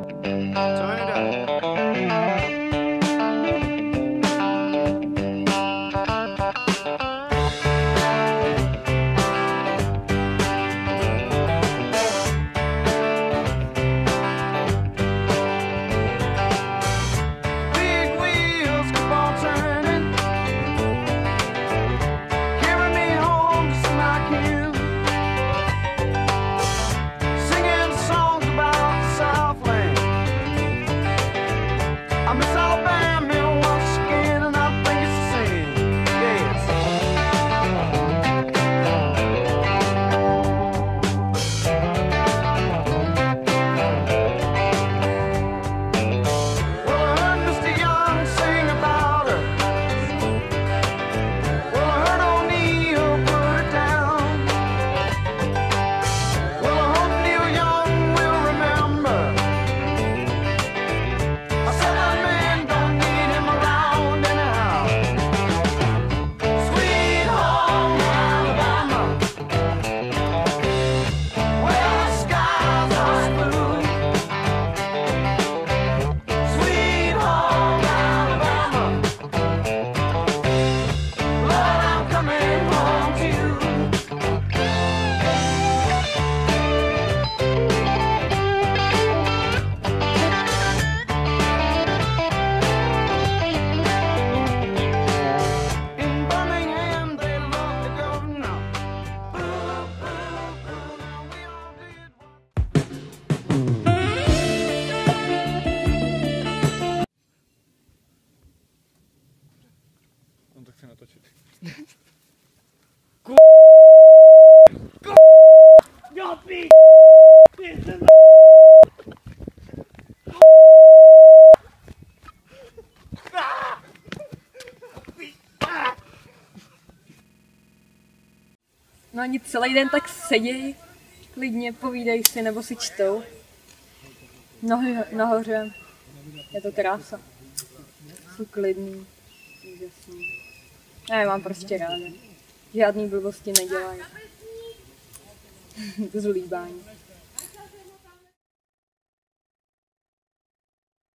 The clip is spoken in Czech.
Turn it up. On to chce natočit. No oni celý den tak sedějí, klidně povídají si nebo si čtou. Nohy nahoře, je to krása. Jsou klidný, úžasný. Já je mám prostě ráda. Žádný blbosti nedělají. To zlíbání.